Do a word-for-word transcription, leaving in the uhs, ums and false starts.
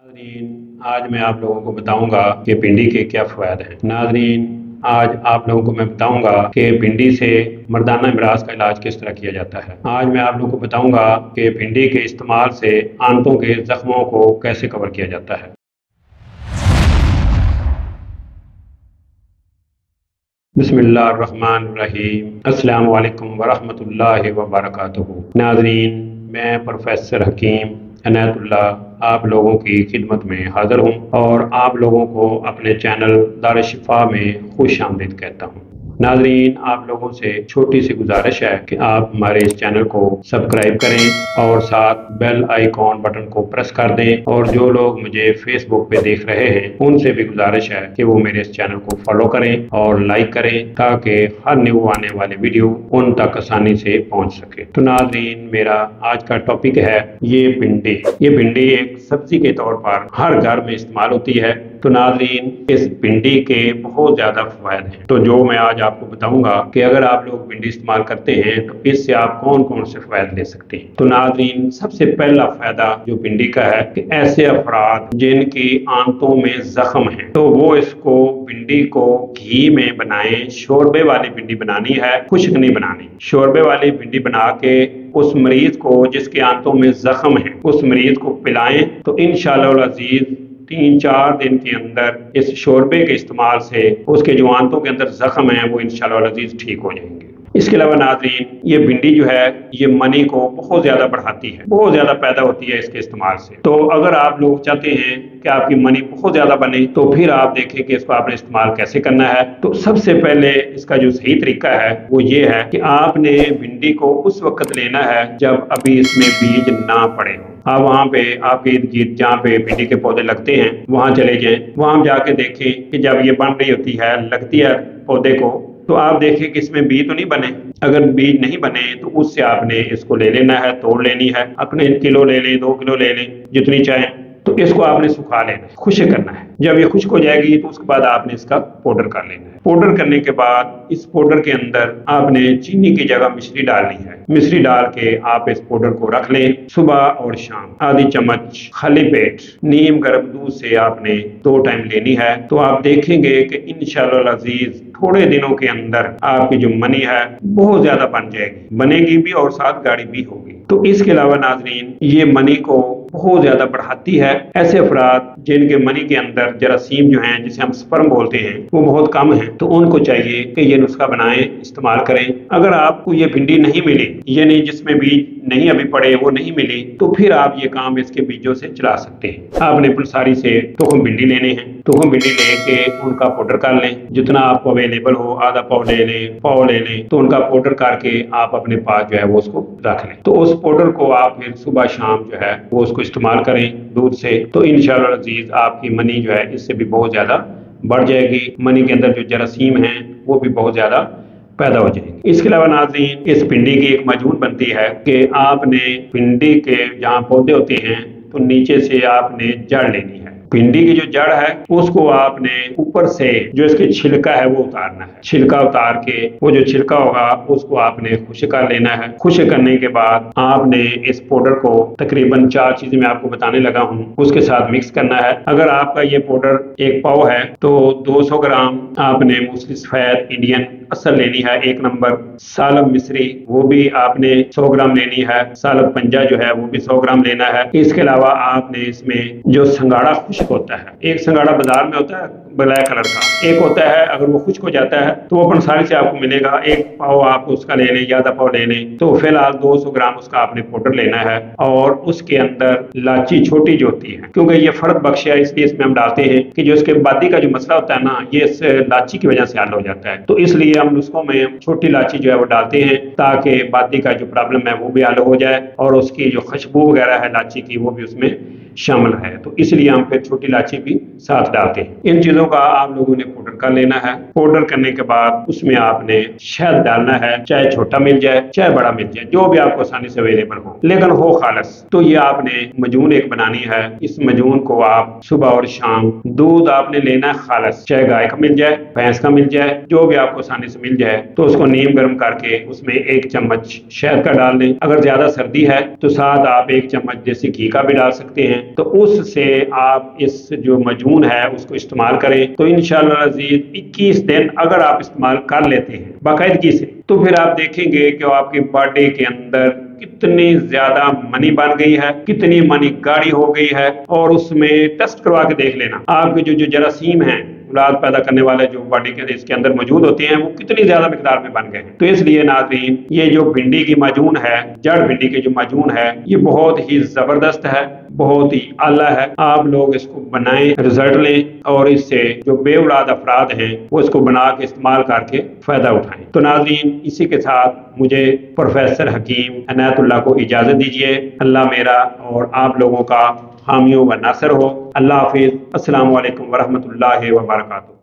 नाज़रीन, आज मैं आप लोगों को बताऊंगा कि भिंडी के क्या फ़वाद हैं। नाज़रीन, आज आप लोगों को मैं बताऊंगा कि भिंडी से मर्दाना इमराज का इलाज किस तरह किया जाता है। आज मैं आप लोगों को बताऊंगा कि भिंडी के इस्तेमाल से आंतों के जख्मों को कैसे कवर किया जाता है। बिस्मिल्लाहिर्रहमानिर्रहीम। अस्सलामु अलैकुम वरहमतुल्लाहि वबरकातुहू। नाज़रीन, मैं प्रोफेसर हकीम इनायतुल्लाह आप लोगों की खिदमत में हाज़िर हूँ और आप लोगों को अपने चैनल दार शिफा में खुश आमदीद कहता हूँ। नाज़रीन, आप लोगों से छोटी सी गुजारिश है कि आप हमारे इस चैनल को सब्सक्राइब करें और साथ बेल आइकॉन बटन को प्रेस कर दें। और जो लोग मुझे फेसबुक पे देख रहे हैं उनसे भी गुजारिश है कि वो मेरे इस चैनल को फॉलो करें और लाइक करें ताकि हर न्यू आने वाले वीडियो उन तक आसानी से पहुंच सके। तो नाज़रीन, मेरा आज का टॉपिक है ये भिंडी। ये भिंडी एक सब्जी के तौर पर हर घर में इस्तेमाल होती है। तो नाज़रीन, इस भिंडी के बहुत ज़्यादा फ़वाद हैं। तो जो मैं आज आपको बताऊंगा कि अगर आप लोग भिंडी इस्तेमाल करते हैं तो इससे आप कौन कौन से फ़वाद ले सकते हैं। तो नाज़रीन, सबसे पहला फ़ायदा जो भिंडी का है कि ऐसे अफराद जिनकी आंतों में जख्म है तो वो इसको भिंडी को घी में बनाएं। शोरबे वाली भिंडी बनानी है, खुश्क नहीं बनानी। शोरबे वाली भिंडी बना के उस मरीज को जिसके आंतों में जख्म है उस मरीज को पिलाएं तो इंशाअल्लाह अज़ीज़ तीन चार दिन के अंदर इस शोरबे के इस्तेमाल से उसके जो आंतों के अंदर जख्म है वो इंशाअल्लाह अज़ीज़ ठीक हो जाएंगे। इसके अलावा नाज़रीन, ये भिंडी जो है ये मनी को बहुत ज़्यादा बढ़ाती है, बहुत ज़्यादा पैदा होती है इसके इस्तेमाल से। तो अगर आप लोग चाहते हैं कि आपकी मनी बहुत ज़्यादा बने तो फिर आप देखें कि इसको आपने इस्तेमाल कैसे करना है। तो सबसे पहले इसका जो सही तरीका है वो ये है कि आपने भिंडी को उस वक्त लेना है जब अभी इसमें बीज ना पड़े हो। आप वहाँ पे आपके इर्द गिर्द जहाँ पे भिंडी के पौधे लगते हैं वहाँ चले जाएं, वहाँ जाके देखें कि जब ये बन रही होती है, लगती है पौधे को, तो आप देखें कि इसमें बीज तो नहीं बने। अगर बीज नहीं बने तो उससे आपने इसको ले लेना है, तोड़ लेनी है। अपने किलो ले लें, दो किलो ले लें, जितनी चाहें। तो इसको आपने सुखा लेना है, खुश्क करना है। जब ये खुश्क हो जाएगी तो उसके बाद आपने इसका पाउडर कर लेना है। पाउडर करने के बाद इस पाउडर के अंदर आपने चीनी की जगह मिश्री डालनी है। मिश्री डाल के आप इस पाउडर को रख लें। सुबह और शाम आधी चम्मच खाली पेट नीम गर्म दूध से आपने दो टाइम लेनी है। तो आप देखेंगे कि इंशाअल्लाह अज़ीज़ थोड़े दिनों के अंदर आपकी जो मनी है बहुत ज्यादा बन जाएगी, बनेगी भी और साथ गाढ़ी भी होगी। तो इसके अलावा नाज़रीन, ये मनी को बहुत ज्यादा बढ़ाती है। ऐसे अफराद जिनके मनी के अंदर जरासीम जो हैं, जिसे हम स्पर्म बोलते हैं, वो बहुत कम है, तो उनको चाहिए कि ये नुस्खा बनाएं, इस्तेमाल करें। अगर आपको ये भिंडी नहीं मिली, यानी जिसमें बीज नहीं अभी पड़े वो नहीं मिली, तो फिर आप ये काम इसके बीजों से चला सकते हैं। आपने पलसारी से तुखम भिंडी लेने हैं, तुखम भिंडी लेके उनका पाउडर कर लें। जितना आपको अवेलेबल हो, आधा पाव ले लें, पाव ले लें, तो उनका पाउडर करके आप अपने पास जो है वो उसको रख लें। तो उस पाउडर को आप फिर सुबह शाम जो है वो उसको इस्तेमाल करें दूध से। तो इंशाअल्लाह अज़ीज़ आपकी मनी जो है इससे भी बहुत ज्यादा बढ़ जाएगी। मनी के अंदर जो जरासीम हैं वो भी बहुत ज्यादा पैदा हो जाएंगे। इसके अलावा नाज़रीन, इस भिंडी की एक मजबूत बनती है कि आपने भिंडी के जहाँ पौधे होते हैं तो नीचे से आपने जड़ लेनी है। भिंडी की जो जड़ है उसको आपने ऊपर से जो इसके छिलका है वो उतारना है। छिलका उतार के वो जो छिलका होगा उसको आपने खुश्क कर लेना है। खुश्क करने के बाद आपने इस पाउडर को तकरीबन चार चीजें मैं आपको बताने लगा हूँ उसके साथ मिक्स करना है। अगर आपका ये पाउडर एक पाव है तो दो सौ ग्राम आपने मूसली सफेद इंडियन असल लेनी है, एक नंबर। सालब मिस्री वो भी आपने सौ ग्राम लेनी है। सालब पंजा जो है वो भी सौ ग्राम लेना है। इसके अलावा आपने इसमें जो संगाड़ा खुश्क होता है, एक संगाड़ा बाजार में होता है ब्लैक कलर का, एक होता है अगर वो खुश्क हो जाता है तो वो पंसारी से आपको मिलेगा। एक पाव आप उसका ले लें, आधा पाव ले लें। तो फिलहाल दो सौ ग्राम उसका आपने पाउडर लेना है और उसके अंदर लाची छोटी जो होती है, क्योंकि ये फर्द बख्श है इसलिए इसमें हम डालते हैं कि जो इसके बादी का जो मसला होता है ना, ये इस लाची की वजह से हल हो जाता है। तो इसलिए हम नुस्खों में छोटी इलायची जो है वो डालते हैं ताकि बादी का जो प्रॉब्लम है वो भी हल हो जाए और उसकी जो खुशबू वगैरह है इलायची की वो भी उसमें शामिल है। तो इसलिए हम फिर छोटी इलायची भी साथ डालते हैं। इन चीज़ों का आप लोगों ने पाउडर कर लेना है। पाउडर करने के बाद उसमें आपने शहद डालना है, चाहे छोटा मिल जाए चाहे बड़ा मिल जाए, जो भी आपको आसानी से अवेलेबल हो, लेकिन हो खालस। तो ये आपने मजून एक बनानी है। इस मजून को आप सुबह और शाम दूध आपने लेना है खालस, चाहे गाय का मिल जाए, भैंस का मिल जाए, जो भी आपको आसानी से मिल जाए। तो उसको नीम गर्म करके उसमें एक चम्मच शहद का डाल लें। अगर ज्यादा सर्दी है तो साथ आप एक चम्मच देसी घी का भी डाल सकते हैं। तो उससे आप इस जो मजून है उसको इस्तेमाल करें। तो इंशाअल्लाह अज़ीज इक्कीस दिन अगर आप इस्तेमाल कर लेते हैं बाकायदगी से, तो फिर आप देखेंगे कि आपकी बॉडी के अंदर कितनी ज्यादा मनी बन गई है, कितनी मनी गाढ़ी हो गई है। और उसमें टेस्ट करवा के देख लेना आपके जो जो जरासीम हैं, औलाद पैदा करने वाले जो बॉडी के इसके अंदर मौजूद होते हैं, वो कितनी ज्यादा मिकदार में बन गए हैं। तो इसलिए नाज़रीन, ये जो भिंडी की माजून है, जड़ भिंडी की जो माजून है, ये बहुत ही जबरदस्त है, बहुत ही आला है। आप लोग इसको बनाएं, रिजल्ट लें और इससे जो बेऔलाद अफराद हैं वो इसको बना के इस्तेमाल करके फायदा उठाएं। तो नाज़रीन, इसी के साथ मुझे प्रोफेसर हकीम इनायतुल्लाह को इजाजत दीजिए। अल्लाह मेरा और आप लोगों का हामी व नासिर हो। अल्लाह हाफिज। अस्सलामु अलैकुम वरहमतुल्लाहि व बरकातुहू।